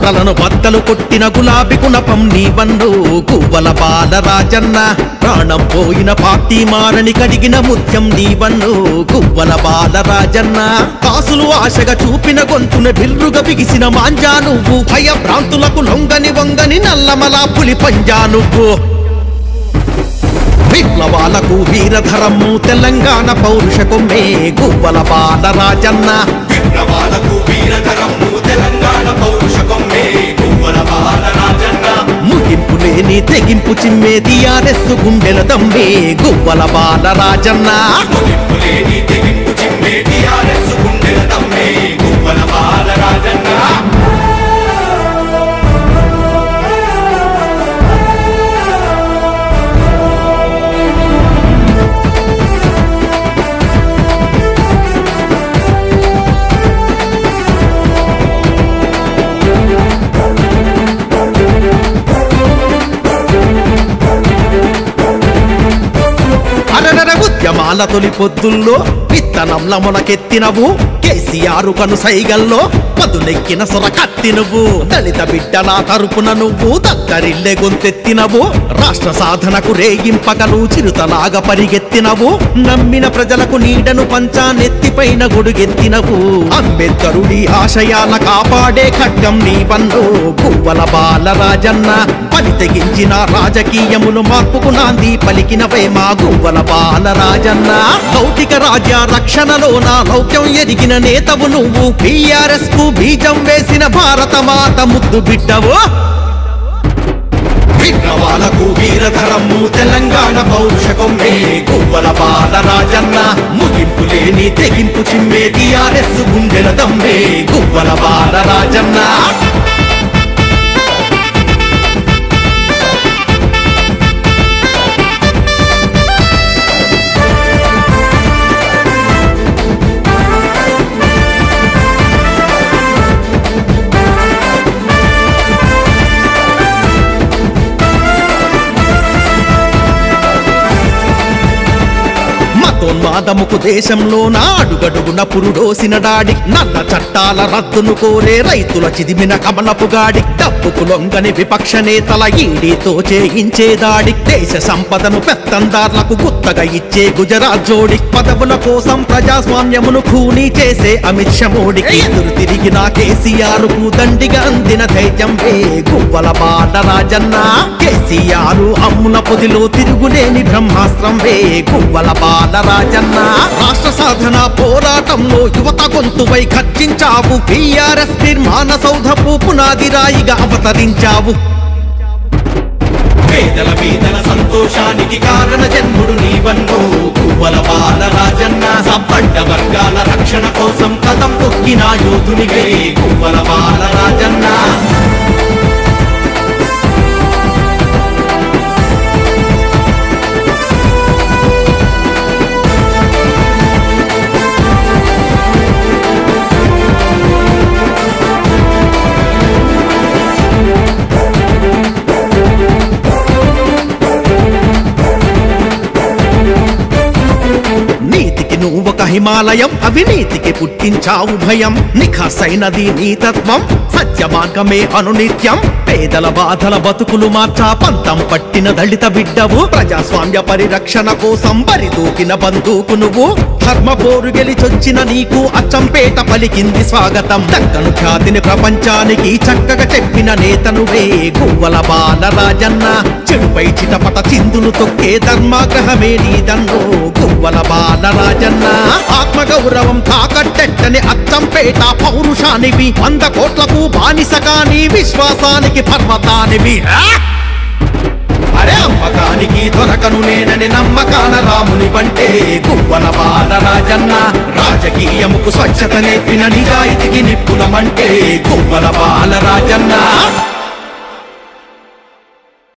కుట్రలను బద్దలు కొట్టిన గులాబీ గుణపం నీవన్ను గువ్వల బాలరాజన్న ప్రాణం పోయిన పార్టీ మారని కడిగిన ముత్యం నీవన్ను గువ్వల బాలరాజన్న కాసులు ఆశగా చూపిన గొంతున బిర్రుగా బిగిసిన మాంజా నువ్వు భయభ్రాంతులకు లొంగని వంగని నల్లమలా పులి పంజా నువ్వు విప్లవాలకు వీరధరము తెలంగాణ పౌరుష కొమ్మే గువ్వల బాలరాజన్న విప్లవాలకు వీరధరము తెలంగాణ పౌరుష కొమ్మే గువ్వల బాలరాజన్న ముగింపు లేని తెగింపు చిమ్మే టిఆర్ఎస్ గుండెల దమ్మే గువ్వల బాలరాజన్న ముగింపు లేని తెగింపు చిమ్మే టిఆర్ఎస్ గుండెల దమ్మే గువ్వల బాలరాజన్న ఉద్యమాల తొలి పొద్దుల్లో విత్తనంల మొనకెత్తినవు కేసీఆర్ కను సైగల్లో పదునెక్కిన సొర కత్తినవు దళిత బిడ్డల తరపున నువ్వు దక్కరిల్లే గొంతెత్తినవు రాష్ట్ర సాధనకు రేగింపకలు చిరుతలాగా పరిగెత్తినవు నమ్మిన ప్రజలకు నీడను పంచా నెత్తిపైన గొడుగెత్తినవు అంబేద్కరుడి ఆశయాల కాపాడే ఖడ్గం నీవన్ను గువ్వల బాలరాజన్న పని తెగించిన రాజకీయములు మార్పుకు నాంది పలికినవే మా గువ్వల బాలరాజన్న లౌకిక రాజ్య రక్షణలోన లౌక్యం ఎదిగిన నేతవు నువ్వు టిఆర్ఎస్ కు బీజం వేసిన భారత మాత ముద్దు బిడ్డవు విప్లవాలకు వీరధరము తెలంగాణ పౌరుష కొమ్మే గువ్వల బాలరాజన్న ముగింపు లేని తెగింపు చిమ్మే టిఆర్ఎస్ గుండెల దమ్మే గువ్వల బాలరాజన్న మతోన్మాదముకు దేశంలోన అడుగడుగున పురుడోసిన డాడి నల్ల చట్టాల రద్దును కోరే రైతుల చిదిమిన కమలపు గాడి డబ్బుకు లొంగని విపక్ష నేతల ఈడీతో చేయించే దాడి దేశ సంపదను పెత్తందార్లకు గుత్తగా ఇచ్చే గుజరాత్ జోడి పదవుల కోసం ప్రజాస్వామ్యమును ఖూనీ చేసే అమిత్ షా మోడీకి ఎదురు తిరిగిన కేసీఆర్ కు దండిగా అందిన ధైర్యం వే గువ్వల బాలరాజన్న కేసీఆర్ అమ్ముల పొదిలో తిరుగులేని బ్రహ్మాస్త్రం వే గువ్వల బాలరాజన్న రాష్ట్ర సాధన పోరాటంలో యువత గొంతువై ఖర్చించావు టిఆర్ఎస్ నిర్మాణ సౌధపు పునాది రాయిగా అవతరించావు పేదల బీదల సంతోషానికి కారణ జన్ముడు నీవన్ను గువ్వల బాలరాజన్న సంపన్న వర్గాల రక్షణ కోసం కథం తొక్కిన యోధునివే గువ్వల బాలరాజన్న నువ్వొక హిమాలయం అవినీతికి పుట్టించావు భయం నిఖాసైనది నీ తత్వం సత్య మార్గమే అనునిత్యం పేదల బాధల బతుకులు మార్చా పంతం పట్టిన దళిత బిడ్డవు ప్రజాస్వామ్య పరిరక్షణ కోసం బరిదూకిన బందూకు నువ్వు ధర్మ పోరు గెలిచొచ్చిన నీకు అచ్చంపేట పలికింది స్వాగతం దక్కను ఖ్యాతిని ప్రపంచానికి చక్కగా చెప్పిన నేతనువే గువ్వల బాలరాజన్న చెడుపై చిటపట చిందులు తొక్కే ధర్మాగ్రహమే నీదన్నో గువ్వల బాలరాజన్న ఆత్మగౌరవం తాకట్టెట్టని అచ్చంపేట పౌరుషానివి 100 కోట్లకు బానిసగాని విశ్వాసానికి పర్వతానివి అరే అమ్మకానికి దొరకను నేనని నమ్మకాన రాముని వంటే గువ్వల బాలరాజన్న రాజకీయముకు స్వచ్ఛత నేర్పిన నిజాయితీకి నిప్పులమంటే గువ్వల బాలరాజన్న